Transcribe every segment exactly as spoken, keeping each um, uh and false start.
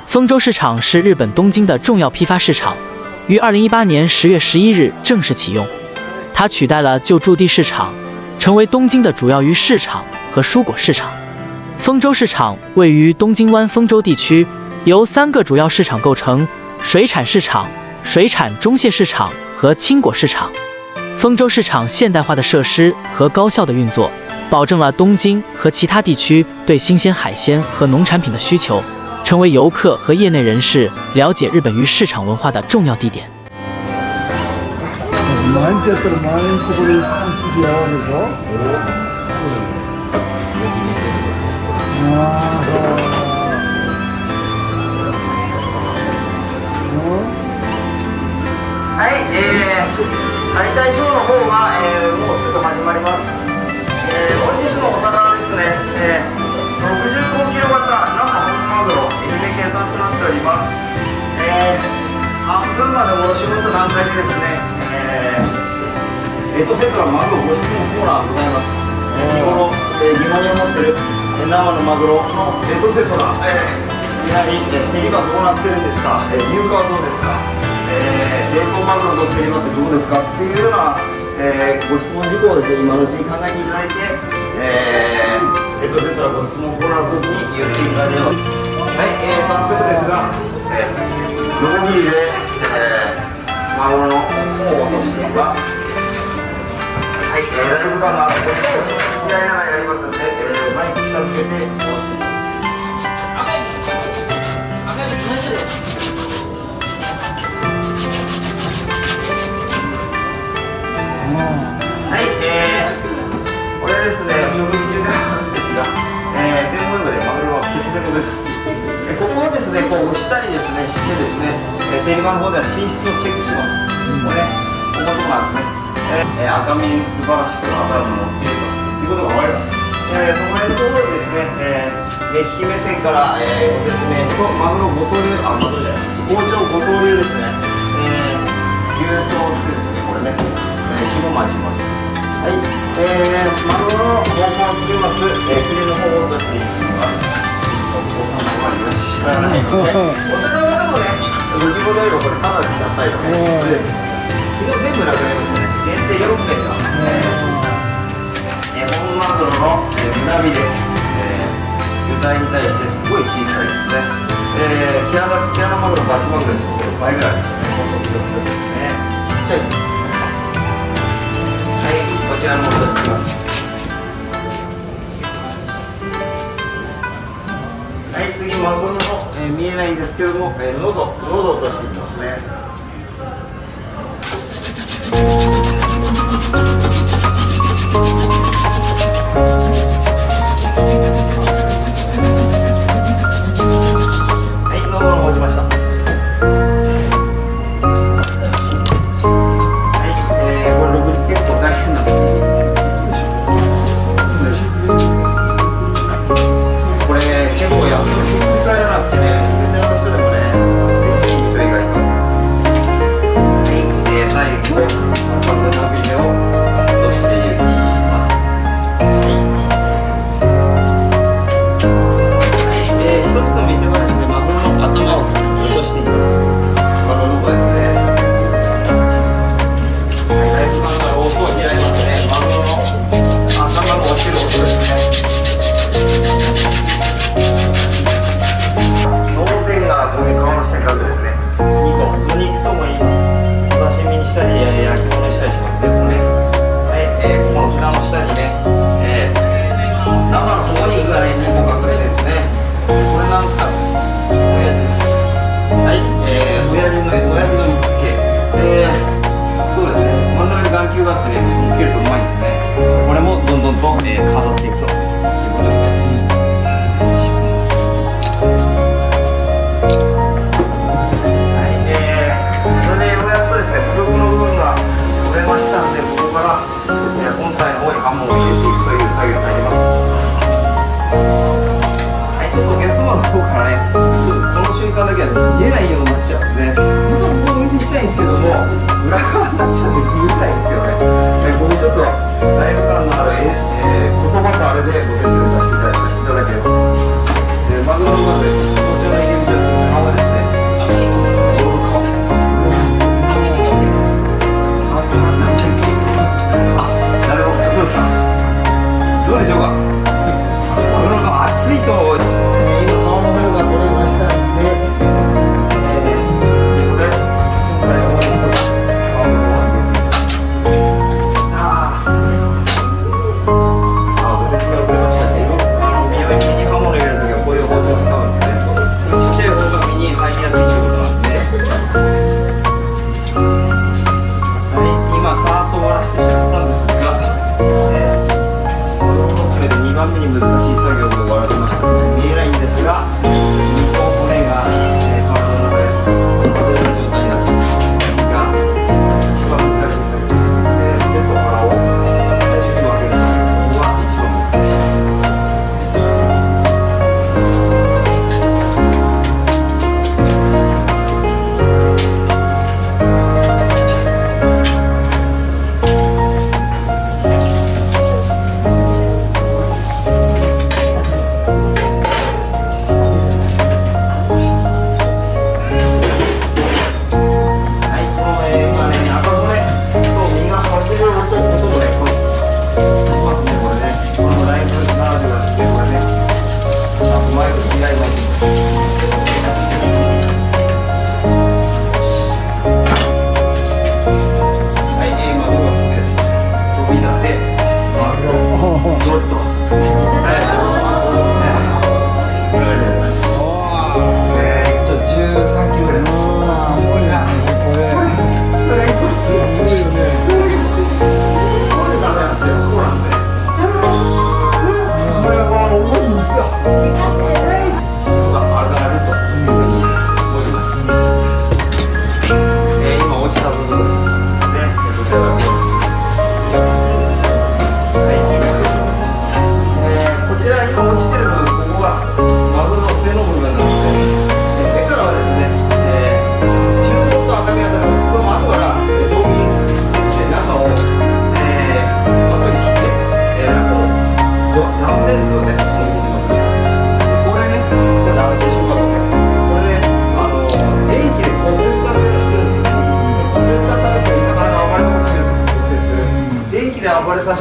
丰州市场是日本东京的重要批发市场，于二零一八年十月十一日正式启用。它取代了旧筑地市场，成为东京的主要鱼市场和蔬果市场。丰州市场位于东京湾丰州地区，由三个主要市场构成：水产市场、水产中蟹市场和青果市场。丰州市场现代化的设施和高效的运作，保证了东京和其他地区对新鲜海鲜和农产品的需求，成为游客和业内人士了解日本鱼市场文化的重要地点。 毎日やったら毎日これ一匹やるでしょ。ああ、そう。 はい、えー、解体ショーの方が、えー、もうすぐ始まります。えー、本日のお魚はですね、えー、ろくじゅうごキロ型生本マグロ、愛媛県産となっております。えー、半分までおろし物と段階でですね、えー、エトセトラマグロご質問コーナーございます。日頃、えー、疑問に思ってる、えー、生のマグロのエトセトラ、えー、やはり、えー、照りはどうなってるんですか、えー、入荷はどうですか、えー、冷凍マグロの競り場ってどうですかっていうような、えー、ご質問事項をですね、今のうちに考えていただいて、えー、エトセトラご質問コーナーの時に言っていただければ。はい、えー、早速ですが、えー、ノコギリで、えー、マグロの方を落としています。はい、えー、ライブ感があって、嫌いながらやりますので、えー、マイク近づけて下ろしています。はい、えー、これですね、食事中であるんですが、えー、全部でマグロは鉄でございます。えー、ここをですね、こう押したりですね、してですね、えー、テレマの方では品質をチェックします。これね、ここのとこなんですね。えー、赤身素晴らしく赤身のっているということが分かります。えー、そこら辺のところでですね、えー、目利き目線から、えー、ご説明し、このマグロ五刀流、あ、マグロじゃないです。包丁五刀流ですね。えー、牛刀ってですね、これね、えー、四五枚します。はい、えー、マグロの方向をつけます、えー、ヒレの方を落としていきます。お子様はいらっしゃらないので、お魚はでもね、ご希望であればこれただでくださいとね、出てきます。昨日全部なくなりましたね。限定よんめいが、えー、本マグロの、えー、胸びれ、えー、魚体に対してすごい小さいですね。えー、毛穴毛穴マグロ、バチマグロです。これ倍ぐらいですね。ほんとひどくですね。ちっちゃいです。はい、こちらの落としています。はい、次マグロの、えー、見えないんですけども、えー、喉喉を落としていきますね。はい、喉の落ちました。はい、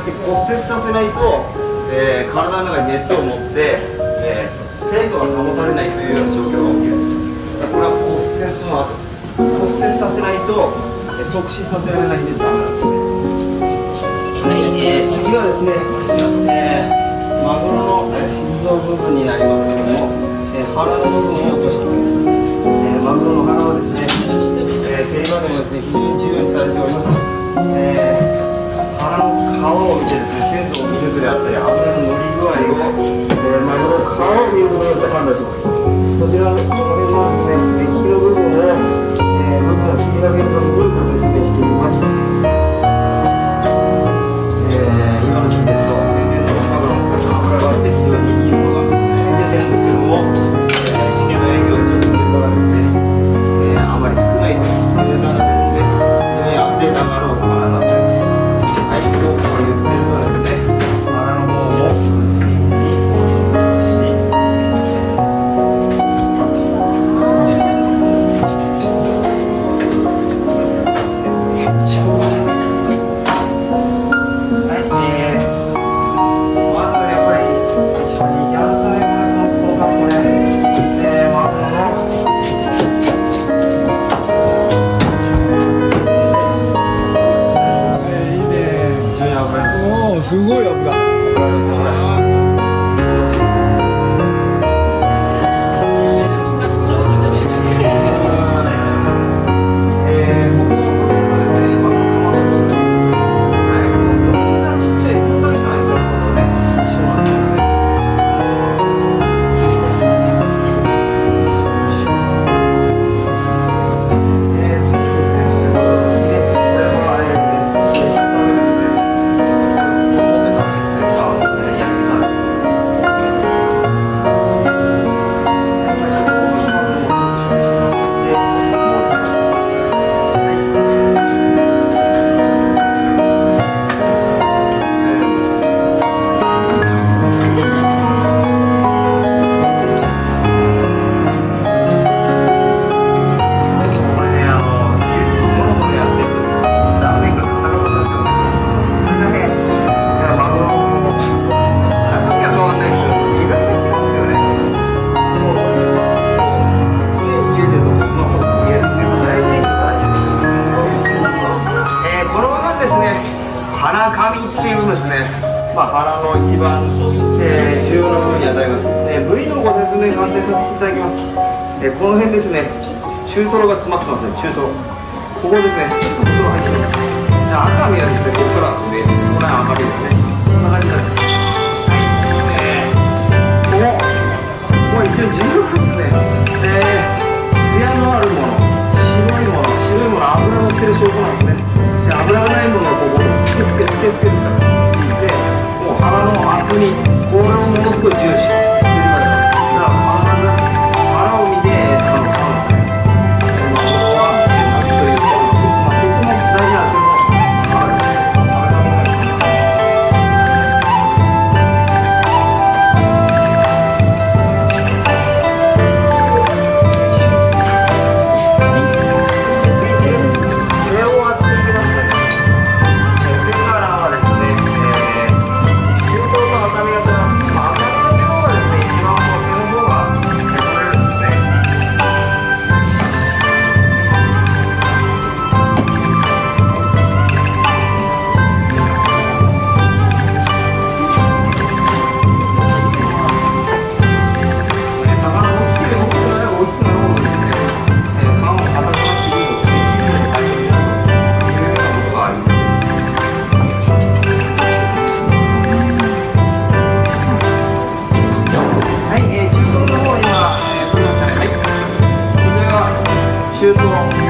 して骨折させないと、えー、体の中に熱を持って、えー、鮮度が保たれないというような状況が起きるんです。これは骨折の後です。骨折させないと、えー、即死させられないんでダメなんですね。はい、えー、次はですね、えー、マグロの、えー、心臓部分になりますけども、えー、腹の部分を落としていきます。えー、マグロの腹はですね、えー、競馬でもですね非常に重要視されております。えー、腹の皮を見てですね、鮮度を見抜くであったり、脂の乗り具合を、えー、マグロの皮を見ることによって判断します。こちら、この辺のですね、目利きの部分を、えー、部分を切り分けるためにご説明しています。えー、今の時期ですと、天然のマグロの脂が適当にいいものが出てるんですけども、えー、試験の営業でちょっとデータがですね、えー、あまり少ないというデータがですね、非常に安定感があるお魚になっております。はい、そうこれ言ってるとですね、腹の方も無事に落ちし、よいしょ。はい、えー、まずやっぱり一緒にやらされるのとかこれ、えー、マグロのすごい油。 腹上っていうですね、まあ、腹の一番、えー、重要な部分にあたります。えー、部位のご説明鑑定させていただきます。えー、この辺ですね、中トロが詰まってますね、中トロ。ここですね、ちょっと袋が入ってます。で赤身はですね、ここから上、ここら辺赤身ですね。こんな感じになります。はい、えー、ここ、ここ一応重要ですね。えー、艶のあるもの、白いもの、白いもの、脂乗ってる証拠なんですね。で脂がないものをこうスケスケスケスケですからで、もう腹の厚み、これをものすごい重視します。だから腹を見てあの買うんですね。これは何というか、まあ、鉄も大事なんですけど、腹ですね。腹が見ないと思います。中トロ